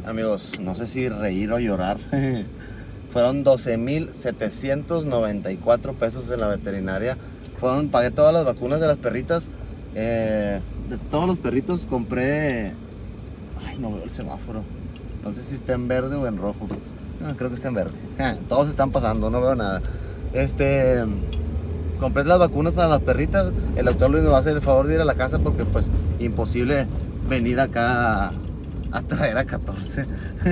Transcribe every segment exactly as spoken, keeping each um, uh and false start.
Amigos, no sé si reír o llorar. Fueron doce mil setecientos noventa y cuatro pesos en la veterinaria. Fueron, pagué todas las vacunas de las perritas. Eh, de todos los perritos compré... Ay, no veo el semáforo. No sé si está en verde o en rojo. No, creo que está en verde. Ja, todos están pasando, no veo nada. Este... Compré las vacunas para las perritas. El doctor Luis me va a hacer el favor de ir a la casa porque pues imposible venir acá a, a traer a catorce.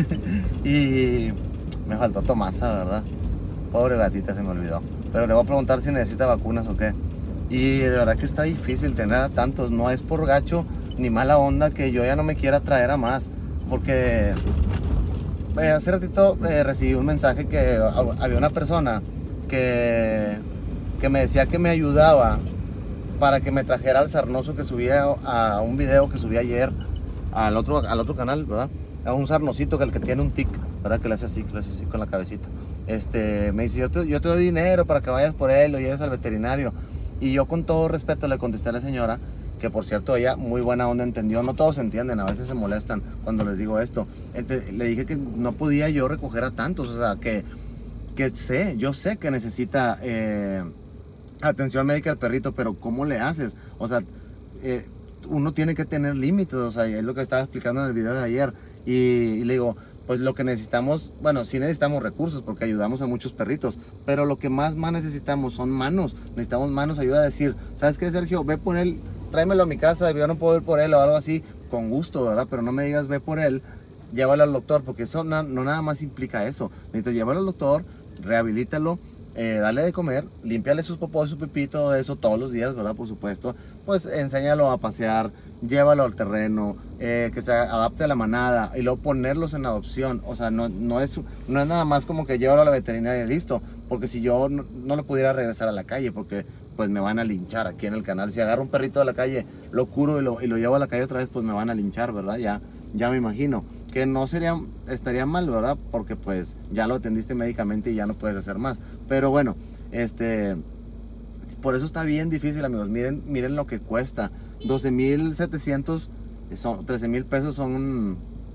Y me faltó Tomasa, ¿verdad? Pobre gatita, se me olvidó. Pero le voy a preguntar si necesita vacunas o qué. Y de verdad que está difícil tener a tantos. No es por gacho ni mala onda que yo ya no me quiera traer a más. Porque eh, hace ratito eh, recibí un mensaje que había una persona que... que me decía que me ayudaba para que me trajera al sarnoso que subía a un video que subí ayer al otro, al otro canal, ¿verdad? A un sarnosito que el que tiene un tic, ¿verdad? Que le hace así, que le hace así con la cabecita. Este, me dice, yo te, yo te doy dinero para que vayas por él, lo lleves al veterinario. Y yo con todo respeto le contesté a la señora, que por cierto ella muy buena onda entendió, no todos entienden, a veces se molestan cuando les digo esto. Entonces, le dije que no podía yo recoger a tantos, o sea, que, que sé, yo sé que necesita... Eh, atención médica al perrito, pero ¿cómo le haces? O sea, eh, uno tiene que tener límites, o sea, es lo que estaba explicando en el video de ayer. Y, y le digo, pues lo que necesitamos, bueno, sí necesitamos recursos porque ayudamos a muchos perritos, pero lo que más, más necesitamos son manos. Necesitamos manos, ayuda a decir, ¿sabes qué, Sergio? Ve por él, tráemelo a mi casa, yo no puedo ir por él o algo así, con gusto, ¿verdad? Pero no me digas, ve por él, llévalo al doctor, porque eso no, no nada más implica eso. Necesitas llevarlo al doctor, rehabilítalo, Eh, dale de comer, límpiale sus popós, su pipí, todo eso todos los días, ¿verdad? Por supuesto. Pues enséñalo a pasear, llévalo al terreno, eh, que se adapte a la manada y luego ponerlos en adopción. O sea, no, no, es, no es nada más como que llévalo a la veterinaria y listo. Porque si yo no, no lo pudiera regresar a la calle, porque pues me van a linchar aquí en el canal. Si agarro un perrito de la calle, lo curo y lo, y lo llevo a la calle otra vez, pues me van a linchar, ¿verdad? Ya, ya me imagino. Que no sería, estaría mal, ¿verdad? Porque pues ya lo atendiste médicamente y ya no puedes hacer más. Pero bueno, este, por eso está bien difícil, amigos. Miren, miren lo que cuesta. doce mil setecientos, son, trece mil pesos son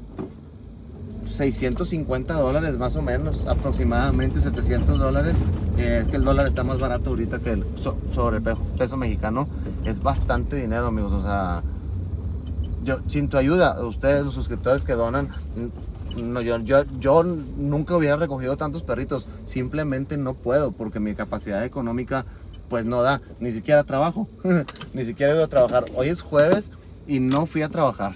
seiscientos cincuenta dólares más o menos, aproximadamente setecientos dólares. Eh, es que el dólar está más barato ahorita que el, so, sobre el peso, peso mexicano. Es bastante dinero, amigos, o sea... Yo, sin tu ayuda, ustedes, los suscriptores que donan, no, yo, yo, yo nunca hubiera recogido tantos perritos. Simplemente no puedo, porque mi capacidad económica pues no da. Ni siquiera trabajo, ni siquiera he ido a trabajar. Hoy es jueves y no fui a trabajar.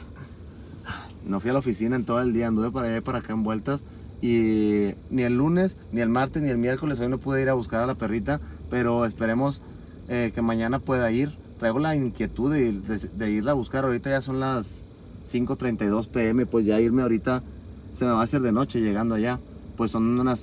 No fui a la oficina en todo el día, anduve para allá y para acá en vueltas. Y ni el lunes, ni el martes, ni el miércoles hoy no pude ir a buscar a la perrita. Pero esperemos eh, que mañana pueda ir. Traigo la inquietud de, de, de irla a buscar. Ahorita ya son las cinco treinta y dos pe eme. Pues ya irme ahorita se me va a hacer de noche llegando allá. Pues son unas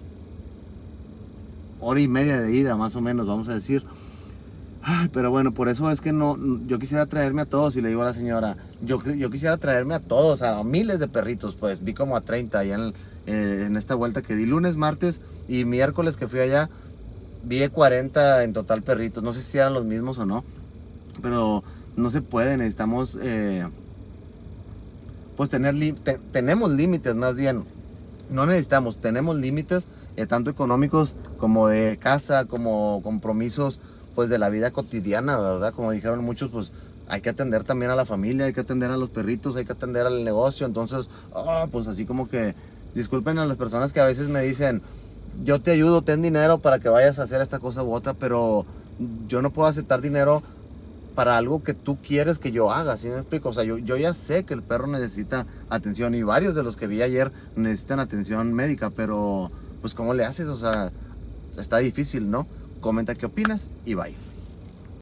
hora y media de ida más o menos, vamos a decir. Ay, pero bueno, por eso es que no, yo quisiera traerme a todos. Y le digo a la señora, yo, yo quisiera traerme a todos, a miles de perritos. Pues vi como a treinta allá en, eh, en esta vuelta que di lunes, martes y miércoles que fui allá. Vi cuarenta en total perritos. No sé si eran los mismos o no, pero no se puede. Necesitamos eh, pues tener te tenemos límites, más bien no necesitamos, tenemos límites eh, tanto económicos como de casa, como compromisos pues de la vida cotidiana, ¿verdad? Como dijeron muchos, pues hay que atender también a la familia, hay que atender a los perritos, hay que atender al negocio. Entonces oh, pues así como que disculpen a las personas que a veces me dicen, yo te ayudo, ten dinero para que vayas a hacer esta cosa u otra, pero yo no puedo aceptar dinero para algo que tú quieres que yo haga, ¿sí me explico? O sea, yo, yo ya sé que el perro necesita atención y varios de los que vi ayer necesitan atención médica, pero pues ¿cómo le haces? O sea, está difícil, ¿no? Comenta qué opinas y bye.